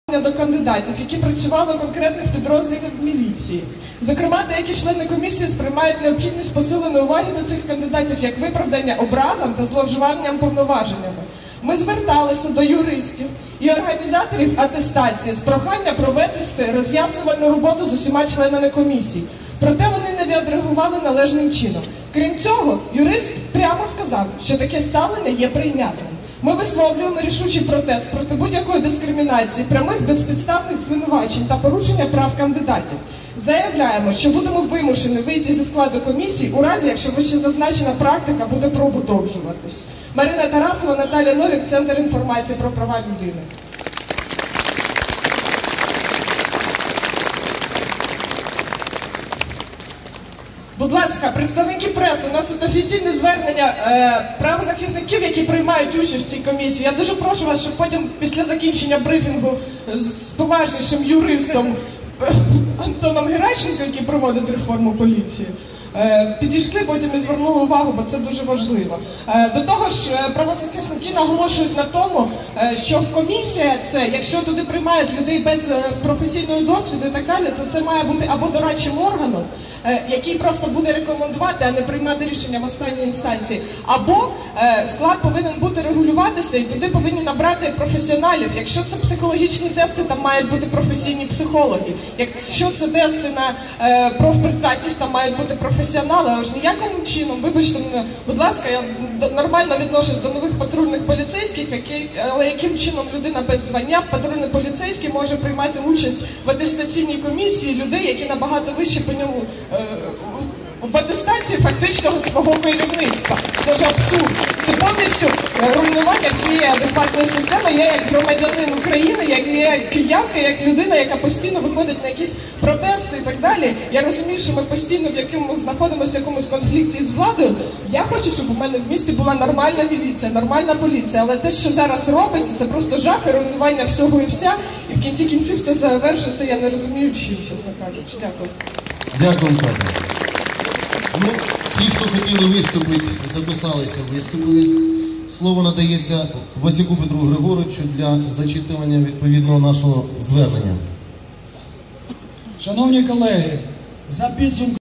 до кандидатів, які працювали у конкретних підрозділах міліції. Зокрема, деякі члени комісії сприймають необхідність посиленої уваги до цих кандидатів як виправдання образам та зловживанням повноваженнями. Ми зверталися до юристів і організаторів атестації з проханням провести роз'яснювальну роботу з усіма членами комісії. Проте вони не відреагували належним чином. Крім цього, юрист прямо сказав, що таке ставлення є прийнятним. Ми висловлюємо рішучий протест проти будь-якої дискримінації, прямих безпідставних звинувачень та порушення прав кандидатів. Заявляємо, що будемо вимушені вийти зі складу комісії у разі, якщо вищезазначена практика буде продовжуватись. Марина Тарасова, Наталія Новік, Центр інформації про права людини. Будь ласка, представники преси, у нас тут офіційне звернення правозахисників, які приймають участь в цій комісії. Я дуже прошу вас, щоб потім після закінчення брифінгу з поважнішим юристом Антоном Геращенко, який проводить реформу поліції, підійшли потім і звернули увагу, бо це дуже важливо. До того ж, правозахисники наголошують на тому, що комісія це, якщо туди приймають людей без професійного досвіду і так далі, то це має бути або дорадчим органом, який просто буде рекомендувати, а не приймати рішення в останній інстанції, або склад повинен бути регулюватися і туди повинні набрати професіоналів. Якщо це психологічні тести, там мають бути професійні психологи. Якщо це тести на профпридатність, там мають бути професіонали, аж ніяким чином, вибачте мене, будь ласка, я нормально відношусь до нових патрульних поліцейських, але яким чином людина без звання, патрульний поліцейський, може приймати участь в атестаційній комісії людей, які набагато вище по ньому в атестації фактичного свого керівництва. Це ж абсурд. Це повністю руйнування всієї адекватної системи. Я як громадянин України, як киянка, як людина, яка постійно виходить на якісь протести і так далі. Я розумію, що ми постійно знаходимося в якомусь конфлікті з владою. Я хочу, щоб у мене в місті була нормальна міліція, нормальна поліція. Але те, що зараз робиться, це просто жах і руйнування всього і вся. І в кінці кінців це завершиться, я не розумію чим, чесно кажучи. Дякую. Дякую, пане. Ну, всі, хто хотіли виступити, записалися, виступили. Слово надається Васюку Петру Григоровичу для зачитування відповідного нашого звернення. Шановні колеги, за підсумком